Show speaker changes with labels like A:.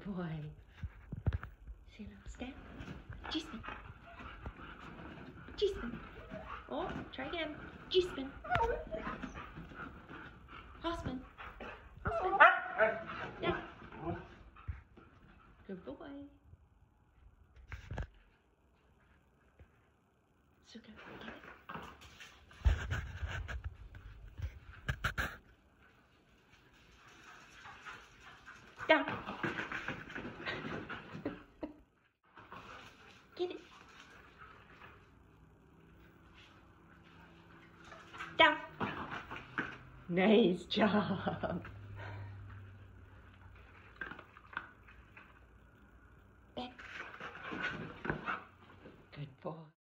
A: boy. See now, stand. G-spin. G-spin. Oh, try again. G-spin. Hospin. Hospin. Yeah. Good boy. Suka, get it. Down. Get it. Down. Nice job. Back. Good boy.